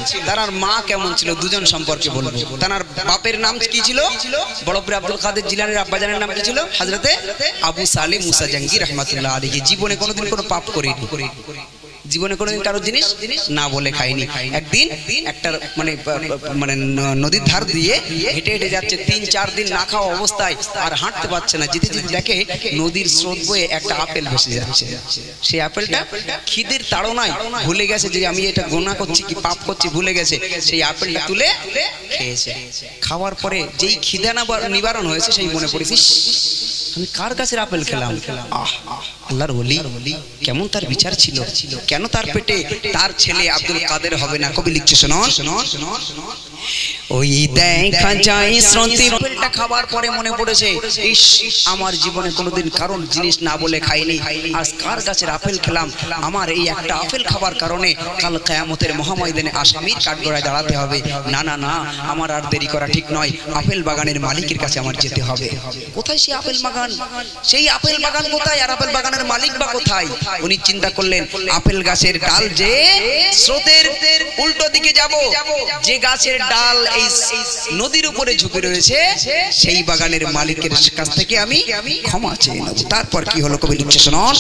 তার মা কেমন ছিল দুজন সম্পর্কে বলবো। তার বাপের নাম কি ছিল? বড় পীর আব্দুল কাদের জিলানীর আব্বাজানের নাম কি ছিল? হযরতে আবু সালেহ মুসা জাঙ্গি রাহমাতুল্লাহ আলাইহি। জীবনে কোনোদিন কোনো পাপ করেনি, জীবনে কোনোদিন কারো জিনিস না বলে খায়নি। একদিন একটা মানে নদীর ধার দিয়ে হেঁটে হেঁটে যাচ্ছে, 3-4 দিন না খাওয়া অবস্থায়, আর হাঁটতে পারছে না। যেতে যেতে দেখে নদীর স্রোত বয়ে একটা আপেল ভেসে যাচ্ছে। সেই আপেলটা খিদের তাড়নায় ভুলে গেছে যে আমি এটা গুনাহ করছি কি পাপ করছি, ভুলে গেছে। সেই আপেলটা তুলে খেয়েছে। খাওয়ার পরে যেই খিদা নিবারণ হয়েছে, সেই মনে পড়েছিস আমি কার গাছের আপেল খেলাম। আল্লাহর ওলি, কেমন তার বিচার ছিল, কেন তার পেটে তার ছেলে আব্দুল কাদের হবে না। কবি লিখছে শুনুন, ওই দেখা যায় স্মৃতি। আপেলটা খাবার পরে মনে পড়েছে, ইস আমার জীবনে কোনোদিন কারণ জিনিস না বলে খাইনি, আজ কার গাছের আপেল খেলাম। আমার এই একটা আপেল খাবার কারণে কাল কিয়ামতের মহাময়দানে আসামির কাঠগড়ায় দাঁড়াতে হবে। না না না, আমার আর দেরি করা ঠিক নয়, আপেল বাগানের মালিকের কাছে আমার যেতে হবে। কোথায় সেই আপেল বাগান? সেই আপেল বাগান কোথায়, আর আপেল বাগানের মালিক বা কোথায়? উনি চিন্তা করলেন, আপেল গাছের ডাল যে স্রোতের উল্টো দিকে যাব, যে গাছের ডাল এই নদীর উপরে ঝুঁকে রয়েছে, সেই বাগানের মালিকের কাছ থেকে আমি ক্ষমা চেয়ে নেব। তারপর কি হলো কবি লিখছে শুনুন,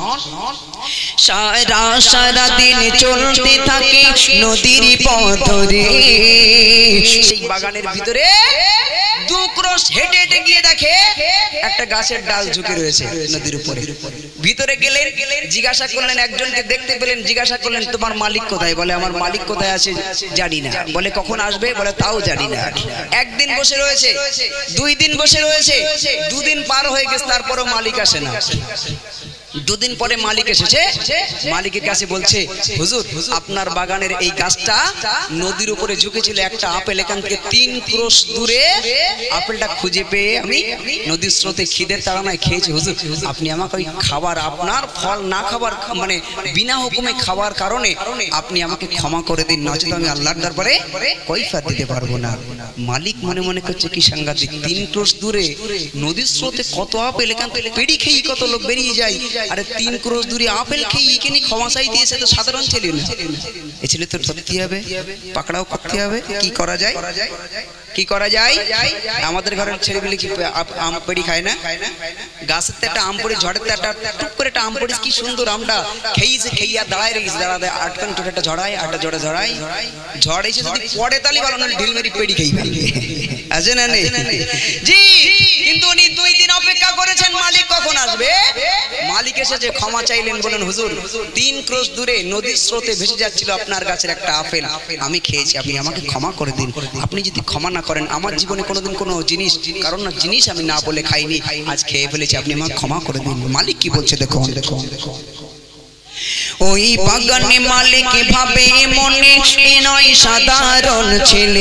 সারা দিন চলতে থাকে নদীর পথ ধরে। সেই বাগানের ভিতরে 2 ক্রোশ হেঁটে হেঁটে গিয়ে দেখে একটা গাছের ডাল ঝুঁকে রয়েছে নদীর উপরে। ভিতরে গেলেন, জিজ্ঞাসা করলেন, একজনকে দেখতে পেলেন, জিজ্ঞাসা করলেন তোমার মালিক কোথায়? বলে আমার মালিক কোথায় আছে জানি না। বলে কখন আসবে? বলে তাও জানি না। একদিন বসে রয়েছে, 2 দিন বসে রয়েছে, 2 দিন পার হয়ে গেছে, তারপরও মালিক আসে না। 2 দিন পরে মালিক এসেছে, মালিকের কাছে বলছে, হুজুর আপনার বাগানের এই গাছটা নদীর উপরে ঝুঁকেছিল, একটা আপেল এখান থেকে 3 ক্রোশ দূরে আপেলটা খুঁজে পেয়ে আমি নদীর স্রোতে খিদের তাড়নায় খেয়েছি। হুজুর আপনি আমাকে ওই খাবার, আপনার ফল না খাবার মানে বিনা হুকুমে খাওয়ার কারণে আপনি আমাকে ক্ষমা করে দিন, নচেত আমি আল্লাহর দরবারে কৈফিয়ত দিতে পারবো না। মালিক মনে মনে করছে কি সাংঘাতিক, 3 ক্রোশ দূরে নদীর স্রোতে কত আপেল, এখান থেকে পেড়ি খেয়ে কত লোক বেরিয়ে যায়, আরে 3 ক্রোশ দূরে আপেল খেয়ে এখানে ক্ষমা চাই দিয়েছে, তো সাধারণ ছেলে না। এই ছেলে তো ধরতে হবে, পাকড়াও করতে হবে। কি করা যায়? কি করা যায়? আমাদের ঘরের ছেলেগুলি কি আম পেড়ি খায় না? গাছের তো একটা আম পড়ে, ঝড়ের তো একটা টুক করে একটা আম পড়ে, কি সুন্দর আমটা খেয়েছে, খেয়ে দাঁড়ায় রেখেছে, দাঁড়ায় আটকান টোটা একটা ঝড়ায়, আটটা জড়ে ঝড়াই, ঝড় এসে যদি পড়ে তালি ভালো, নাহলে ঢিল মেরি পেড়ি খেয়ে ফেলবে। আছে না নেই? জি, কিন্তু উনি 2 দিন অপেক্ষা করেছেন, মালিক কখন আসবে। মালিক এসেছে, ক্ষমা চাইলেন, বলেন হুজুর 3 ক্রোশ দূরে নদীর স্রোতে ভেসে যাচ্ছিল আপনার গাছের একটা আপেল, আমি খেয়েছি, আপনি আমাকে ক্ষমা করে দিন। আপনি যদি ক্ষমা না করেন, আমার জীবনে কোনোদিন কোনো জিনিস, কারণ না জিনিস আমি না বলে খাইনি, আজ খেয়ে ফেলেছি, আপনি আমাকে ক্ষমা করে দিন। মালিক কি বলছে দেখো, ওই বাগানে মালিক ভাবে মনে নয় সাধারণ ছেলে,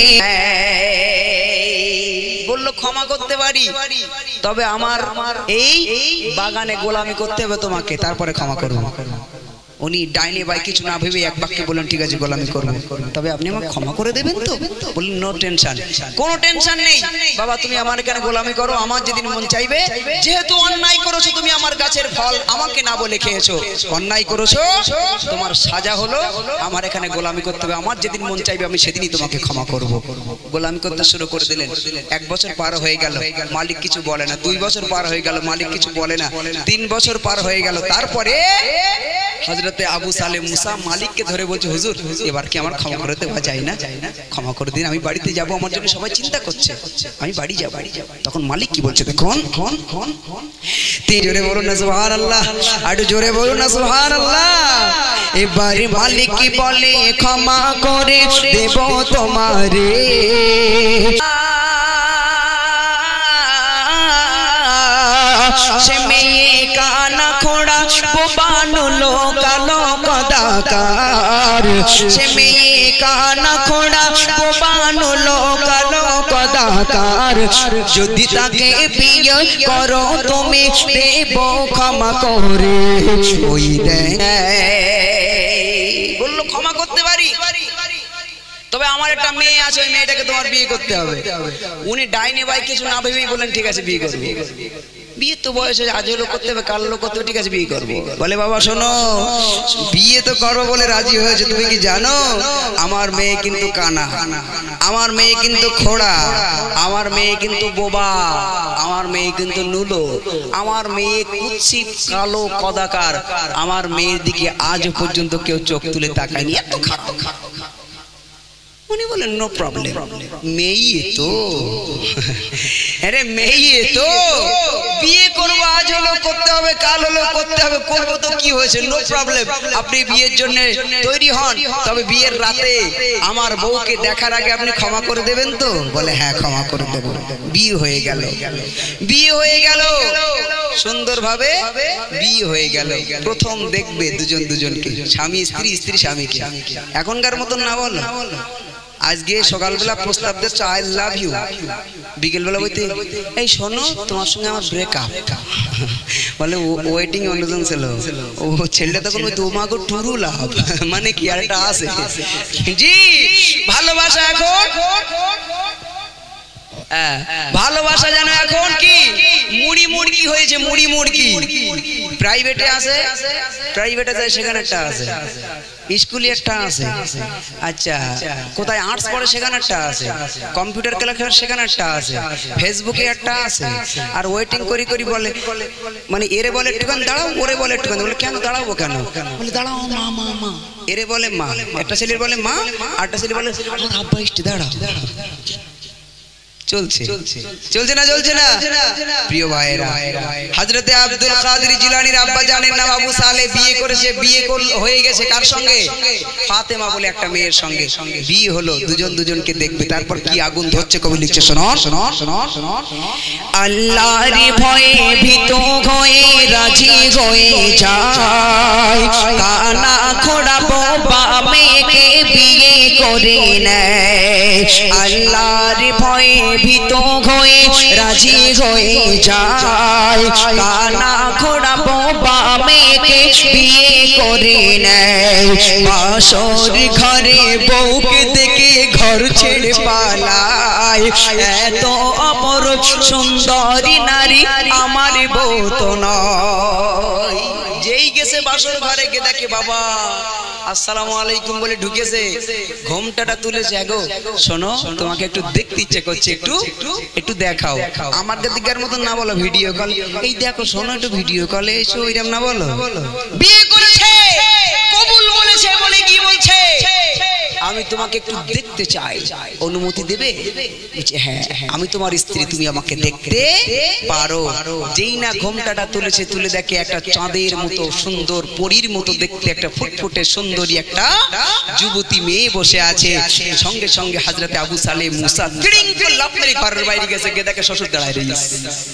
বললো ক্ষমা করতে পারি, তবে আমার এই বাগানে গোলামি করতে হবে তোমাকে, তারপরে ক্ষমা করবো। উনি ডাইনে বাই কিছু না ভেবে এক বাক্যে বললেন, ঠিক আছে গোলামি করবো, তবে আপনি আমাকে ক্ষমা করে দেবেন তো? বললেন নো টেনশন, কোনো টেনশন নেই বাবা, তুমি আমার এখানে গোলামি করো, আমার যেদিন মন চাইবে, যেহেতু অন্যায় করেছো তুমি, আমার গাছের ফল আমাকে না বলে খেয়েছো, অন্যায় করেছো, তোমার সাজা হলো আমার এখানে গোলামি করতে হবে, আমার যেদিন মন চাইবে আমি সেদিনই তোমাকে ক্ষমা করব। গোলামি করতে শুরু করে দিলেন। 1 বছর পার হয়ে গেল, মালিক কিছু বলে না। 2 বছর পার হয়ে গেল, মালিক কিছু বলে না। 3 বছর পার হয়ে গেল, তারপরে হযরতে আবু সালেহ মুসা মালিককে ধরে বলছে, হুজুর এবার কি আমার ক্ষমা করে দেওয়া যায় না? ক্ষমা করে দিন, আমি বাড়িতে যাব, আমার জন্য সবাই চিন্তা করছে, আমি বাড়ি যাব। তখন মালিক কি বলছে দেখুন, জোরে বলুন না সুবহানাল্লাহ, আরো জোরে বলুন না সুবহানাল্লাহ। এবারে মালিক কি বলে, ক্ষমা করে দেব তোমারে, সে মেয়ে কানা খোড়া বানুলো কালো কদাকার, সে মেয়ে কানা খোড়া বানুলো কালো কদাকার, যদি তাকে বিয়ে করো তুমি দেব ক্ষমা করে। ওই বললো ক্ষমা করতে পারি, তবে আমার একটা মেয়ে আছে, ওই মেয়েটাকে তোমার বিয়ে করতে হবে। উনি ডাইনে বাই কিছু না ভেবেই বললেন ঠিক আছে বিয়ে করবো। বিয়ে তো বয়স আজ হলো করতে হবে, কাল হলো করতে হবে, ঠিক আছে বিয়ে করবো। বলে বাবা শোনো, বিয়ে তো করবো বলে রাজি হয়েছে, তুমি কি জানো আমার মেয়ে কিন্তু কানা, আমার মেয়ে কিন্তু খোড়া, আমার মেয়ে কিন্তু বোবা, আমার মেয়ে কিন্তু নুলো, আমার মেয়ে কুৎসিত কালো কদাকার, আমার মেয়ের দিকে আজ পর্যন্ত কেউ চোখ তুলে তাকায়নি, এত খারাপ। উনি বলেন নো প্রবলেম, মেয়ে তো আরে মেয়ে তো বিয়ে করবো, আজ হলো করতে হবে, কাল হলো করতে হবে, করবো তো কি হয়েছে, নো প্রবলেম। আপনি বিয়ের জন্য তৈরি হন, তবে বিয়ের রাতে আমার বউকে দেখার আগে আপনি ক্ষমা করে দেবেন তো? বলে হ্যাঁ ক্ষমা করে দেবো। বিয়ে হয়ে গেল, বিয়ে হয়ে গেল, সুন্দরভাবে বিয়ে হয়ে গেল। প্রথম দেখবে দুজন দুজনকে, স্বামী স্ত্রী, স্ত্রী স্বামীকে। এখনকার মতন না বলো, আজকে সকালবেলা প্রস্তাব দিচ্ছে আই লাভ ইউ, বিকেলবেলা বলতে এই শোনো তোমার সঙ্গে আমার ব্রেকআপ। বলে ওয়েটিং অনুযায়ী ছিল, ও ছেলেটা তখন ওই তোমাকে টুরু লাভ, মানে কি আর একটা আছে জি ভালোবাসা। এখন ভালোবাসা জানো এখন কি মুড়ি মুড়কি হয়েছে, মুড়ি মুড়কি। প্রাইভেটে আছে, প্রাইভেটে যায় সেখানে একটা আছে, স্কুলে একটা আছে, আচ্ছা কোথায় আর্টস পড়ে সেখানে একটা আছে, কম্পিউটার ক্লাস সেখানে একটা আছে, ফেসবুকে একটা আছে। আর ওয়েটিং করি করি বলে, মানে এরে বলে একটুখান দাঁড়াও, ওরে বলে একটুখান, বলে কেন দাঁড়াবো কেন, বলে দাঁড়াও মা মা মা, এরে বলে মা, একটা ছেলের বলে মা, আরেকটা ছেলে বলে আব্বা ইস্টি দাঁড়াও। চলছে চলছে না চলছে না প্রিয় ভাইরা, হযরতে আব্দুল কাদের জিলানীর আব্বা জানের নাম আবু সালে, বিয়ে করেছে, বিয়ে হয়ে গেছে কার সঙ্গে? ফাতেমা বলে একটা মেয়ের সঙ্গে বিয়ে হলো। দুজন দুজনকে দেখবে, তারপর কি আগুন ধরছে কবি লিখছে, শোনো শোনো শোনো শোনো। আল্লাহর ভয়ে ভীত হয়ে রাজি হয়ে যায়, কানা খোড়া বোবা মেয়েকে বিয়ে করে নেয়। আল্লাহর ভয়ে ভীত হয়ে রাজি হয়ে যায়, কানা খোড়া বোবা মেয়েকে বিয়ে করে নেয়। বাসর ঘরে বউকে দেখে ঘর ছেড়ে পালায়, এত অপরূপ সুন্দরী নারী আমার বউ তো নয়। যেই গেছে বাসর ঘরে গিয়ে দেখে বাবা আসসালামু আলাইকুম বলে ঢুকেছে, ঘোমটাটা তুলেছে, গো শোনো তোমাকে একটু দেখতে ইচ্ছে করছে, একটু একটু দেখাও। আমার দিকের মতন না বলো ভিডিও কল, এই দেখো শোনো একটু ভিডিও কলে এসো, ওইরকম না বলো। বিয়ে করেছে, কবুল বলেছে, বলে কি বলছে আমি তোমাকে একটু দেখতে চাই, অনুমতি দেবে? হ্যাঁ আমি তোমার স্ত্রী, তুমি আমাকে দেখতে পারো। যেই না ঘোমটাটা তুলেছে, তুলে দেখে একটা চাঁদের মতো সুন্দর পরীর মতো দেখতে একটা ফুটফুটে সুন্দরী একটা যুবতী মেয়ে বসে আছে। সঙ্গে সঙ্গে হযরতে আবু সালেহ মুসা কিড়িং করে লাফ মেরে ঘরের বাইরে গেছে, গিয়ে দেখে শ্বশুর দাঁড়ায় রয়েছে।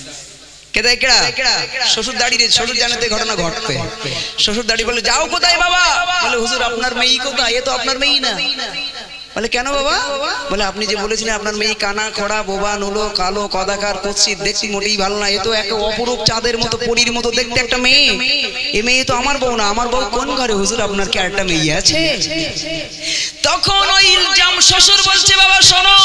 শ্বশুর দাঁড়িয়ে, শ্বশুর জানাতে ঘটনা ঘটবে। শ্বশুর দাঁড়িয়ে বলে যাও কোথায় বাবা? বলে হুজুর আপনার মেয়ে কোথায়? এ তো আপনার মেয়ে না। বলে কেন বাবা? বলে আপনি যে বলেছিলেন আপনার মেয়ে কানা খোড়া বোবা নুলো কালো কদাকার কুৎসিত, দেখছি মোটেই ভালো না, এ তো এক অপরূপ চাঁদের মতো পরীর মতো দেখতে একটা মেয়ে, এ মেয়ে তো আমার বউ না। আমার বউ কোন ঘরে? হুজুর আপনার কি আরেকটা মেয়ে আছে? তখন ওই ইলজাম শ্বশুর বলছে বাবা শোনো,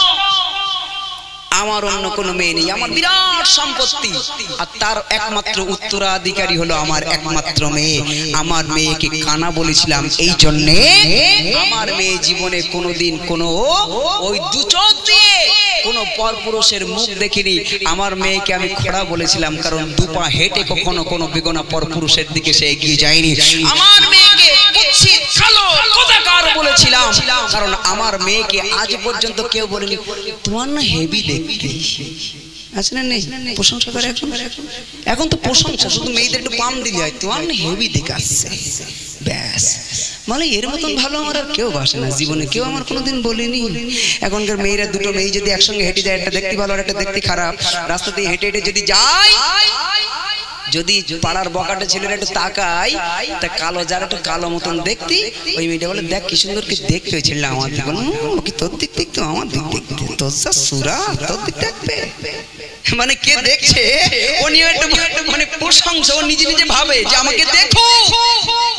আমার অন্য কোনো মেয়ে নেই, আমার বিরাট সম্পত্তি, আর তার একমাত্র উত্তরাধিকারী হলো আমার একমাত্র মেয়ে। আমার মেয়েকে কানা বলেছিলাম এই জন্যে, আমার মেয়ে জীবনে কোনোদিন কোনো ওই দু চোখ দিয়ে কোনো পরপুরুষের মুখ দেখিনি। আমার মেয়েকে আমি খোড়া বলেছিলাম, কারণ দুপা হেঁটে কখনো কোনো বেগনা পরপুরুষের দিকে সে এগিয়ে যায়নি। আমার মেয়েকে কুৎসিত কালো কদাকার বলেছিলাম, কারণ আমার মেয়েকে আজ পর্যন্ত কেউ বলেনি তোমার না হেভি দেখতে। আছে না নেই? প্রশংসা করে এখন তো প্রশংসা, শুধু মেয়েদের একটু পাম দিলে হয়, তোমার না হেভি দেখে আসছে ব্যাস। মানে এর মতন ভালো আমার আর কেউ বাসে না, জীবনে কেউ আমার কোনোদিন বলেনি। এখনকার মেয়েরা, দুটো মেয়ে যদি একসঙ্গে হেঁটে যায়, একটা দেখতে ভালো আর একটা দেখতে খারাপ, রাস্তা দিয়ে হেঁটে হেঁটে যদি যায়, যদি পাড়ার বকাটে ছেলেরা একটু তাকায়, তা কালো যারা একটু কালো মতন দেখতি, ওই মেয়েটা বলে দেখ কি সুন্দর কি দেখতে ওই ছেলেটা আমার দিক, কি তোর দিক দেখতো আমার দিক দেখতে, তোর যা সুরা তোর দিক দেখবে। মানে কে দেখছে ও নিয়ে একটু মানে প্রশংসা, ও নিজে নিজে ভাবে যে আমাকে দেখো।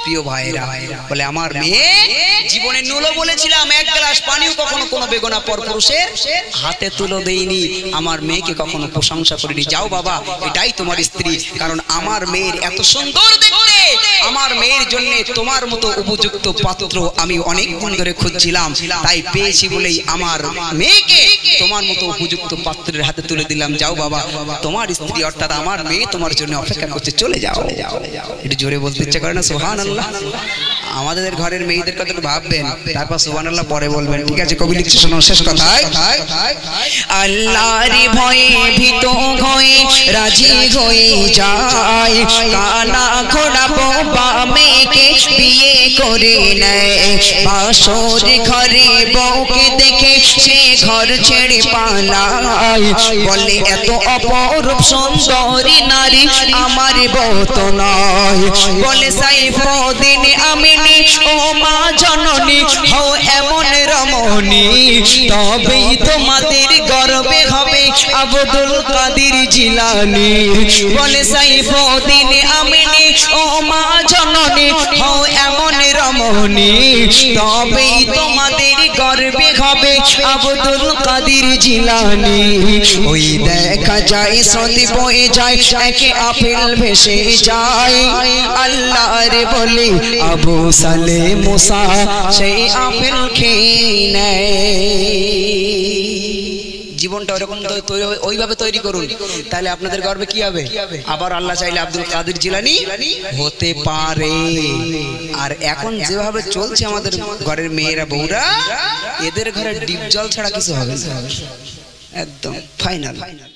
প্রিয় ভাইরা বলে আমার মেয়ে জীবনে নুলো বলেছিলাম এক গ্লাস পানিও কখনো কোনো বেগনা পরপুরুষের হাতে তুলো দেইনি, আমার মেয়েকে কখনো প্রশংসা করিনি। যাও বাবা, এটাই তোমার স্ত্রী, কারণ আমার মেয়ের এত সুন্দর দেখতে, আমার মেয়ের জন্য তোমার মতো উপযুক্ত পাত্র আমি অনেক দিন ধরে খুঁজছিলাম, তাই পেয়েছি বলেই আমার মেয়েকে তোমার মতো উপযুক্ত পাত্রের হাতে তুলে দিলাম। যাও বাবা, তোমার স্ত্রী অর্থাৎ আমার মেয়ে তোমার জন্য অপেক্ষা করছে, চলে যাও। একটু জোরে বলতে ইচ্ছে করে না সুবহানাল্লাহ? আমাদের ঘরের মেয়েদের কথা ভাববেন, তারপর সুবহানাল্লাহ পরে বলবেন, ঠিক আছে? কবি লিখছে, শোনো শেষ কথায়, আল্লাহর ভয়ে ভীত হয়ে রাজি হয়ে যায়, কানা ঘোড়া বোবা মেয়েকে বিয়ে করে নেয়, বাসর ঘরে বউকে দেখে সে ঘর ছেড়ে পালায়, বলে এত অপরূপ সুন্দরী নারী আমার বউ তো নয়, বলে সাইফুদ্দিন আমিনী ও মা জননী হও এমন রমণী, তবেই তোমাদের গর্বে হবে আব্দুল কাদের জিলানী, বলে সাইফুদ্দিন আমিনী ও মা জননী হও এমন রমণী, তবেই তোমাদের গর্বে হবে আব্দুল কাদের জিলানী। ওই দেখা যায় স্রোতে বয়ে যায়, একে আপেল ভেসে যায়, আল্লাহর বলে আবু সালে মুসা সেই আপেল খেয়ে নেয়। জীবনটা ওরকম ওইভাবে তৈরি করুন, তাহলে আপনাদের গর্বে কি হবে? আবার আল্লাহ চাইলে আব্দুল কাদের জিলানী হতে পারে। আর এখন যেভাবে চলছে আমাদের ঘরের মেয়েরা বউরা, এদের ঘরে ডিপ জল ছাড়া কিছু হবে না, একদম ফাইনাল।